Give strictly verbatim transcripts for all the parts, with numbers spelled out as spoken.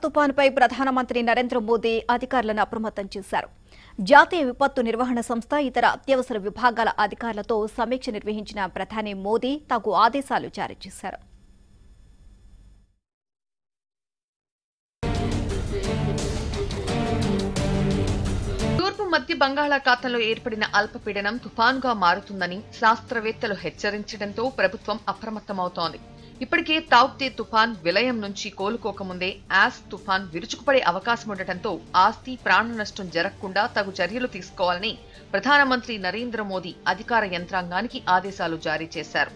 తుపానుపై ప్రధానమంత్రి నరేంద్ర మోదీ అధికారులను అప్రమత్తం చేశారు. జాతీయ విపత్తు నిర్వహణ సంస్థ ఇతర అత్యవసర విభాగాల అధికారులతో సమీక్ష నిర్వహించిన ప్రధాని మోదీ తగు ఆదేశాలు జారీ చేశారు. తూర్పు మధ్య బంగాళాఖాతంలో ఏర్పడిన అల్పపీడనం తుఫానుగా మారుతుందని శాస్త్రవేత్తలు హెచ్చరించడంతో ప్రభుత్వం అప్రమత్తమవుతోంది. ఇప్పటికే తౌక్తే తుఫాన్ విలయం నుంచి కోలుకోకముందే యాస్ తుఫాన్ విరుచుకుపడే అవకాశం ఉండటంతో ఆస్తి ప్రాణ నష్టం జరగకుండా తగు చర్యలు తీసుకోవాలని ప్రధానమంత్రి నరేంద్ర మోదీ అధికార యంత్రాంగానికి ఆదేశాలు జారీ చేశారు.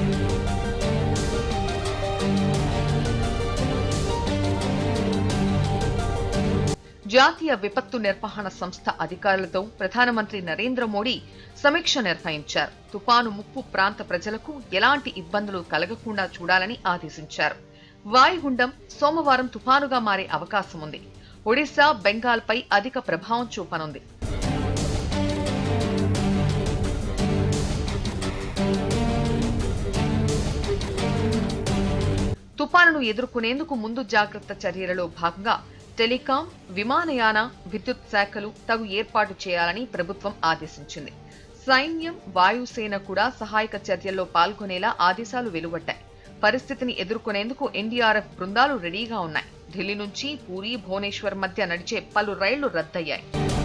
జాతీయ విపత్తు నిర్వహణ సంస్థ అధికారులతో ప్రధానమంత్రి నరేంద్ర మోదీ సమీక్ష నిర్వహించారు. తుపాను ముప్పు ప్రాంత ప్రజలకు ఎలాంటి ఇబ్బందులు కలగకుండా చూడాలని ఆదేశించారు. వాయుగుండం సోమవారం తుపానుగా మారే అవకాశం ఉంది. ఒడిశా, బెంగాల్పై అధిక ప్రభావం చూపనుంది. తుపానును ఎదుర్కొనేందుకు ముందు జాగ్రత్త చర్యలలో భాగంగా టెలికాం, విమానయాన, విద్యుత్ శాఖలు తగు ఏర్పాటు చేయాలని ప్రభుత్వం ఆదేశించింది. సైన్యం, వాయుసేన కూడా సహాయక చర్యల్లో పాల్గొనేలా ఆదేశాలు వెలువడ్డాయి. పరిస్థితిని ఎదుర్కొనేందుకు ఎన్డీఆర్ఎఫ్ బృందాలు రెడీగా ఉన్నాయి. ఢిల్లీ నుంచి పూరీ, భువనేశ్వర్ మధ్య నడిచే పలు రైళ్లు రద్దయ్యాయి.